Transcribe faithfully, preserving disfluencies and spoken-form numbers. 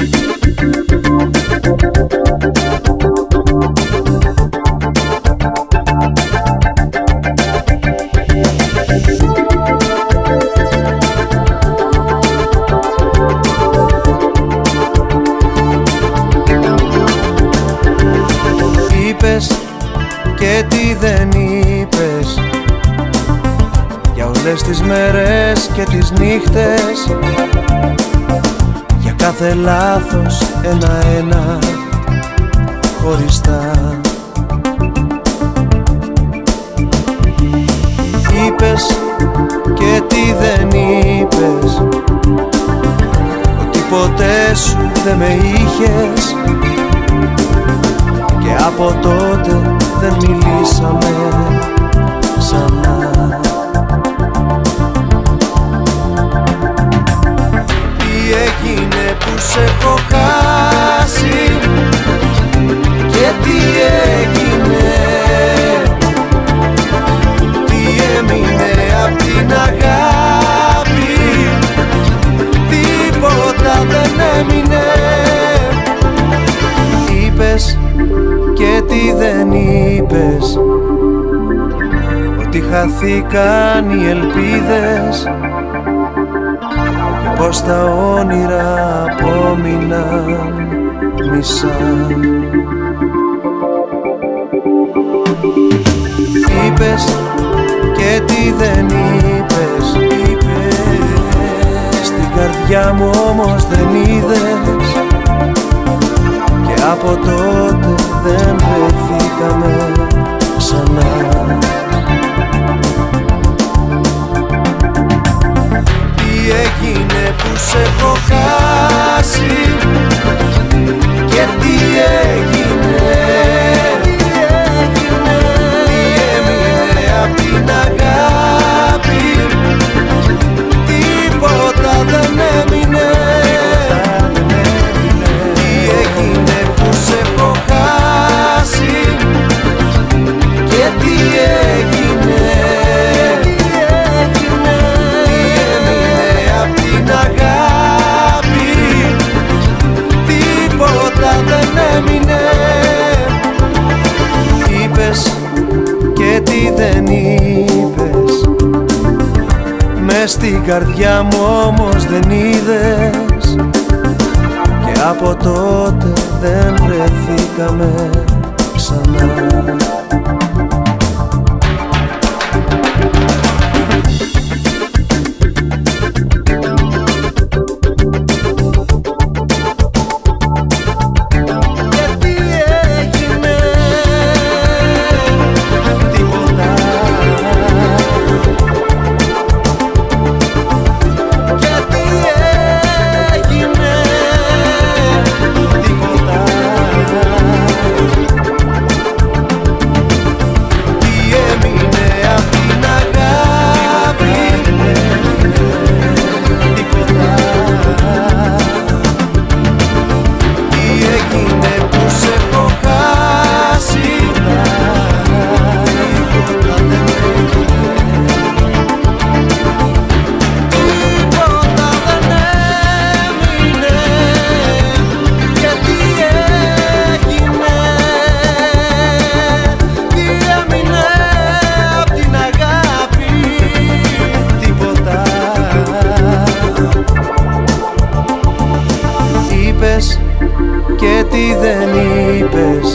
Και τι δεν είπες για όλες τις μέρες και τις νύχτες, για κάθε λάθος ένα-ένα χωριστά. Είπες και τι δεν είπες, ότι ποτέ σου δεν με είχες, και από τότε δεν μιλήσαμε ξανά. Τι έγινε που σε έχω χάσει και τι έγινε, τι έμεινε απ' την αγάπη, τίποτα δεν έμεινε. Είπες και τι δεν είπες, ότι χαθήκαν οι ελπίδες και πως τα όνειρα απόμειναν μισά. Είπες και τι δεν είπες, είπες, στην καρδιά μου όμως δεν είδες, και από τότε δεν βρεθήκαμε ξανά. Τι έγινε που σε έχω χάσει και τι έγινε, τι έμεινε απ' την αγάπη, τίποτα δεν έμεινε. Τι έγινε που σε έχω χάσει και τι έγινε, τι έμεινε απ' την αγάπη, τίποτα δεν έμεινε. Είπες και τι δεν είπες, μες στην καρδιά μου όμως δεν είδες, και από τότε δεν βρεθήκαμε ξανά. Και τι δεν είπες,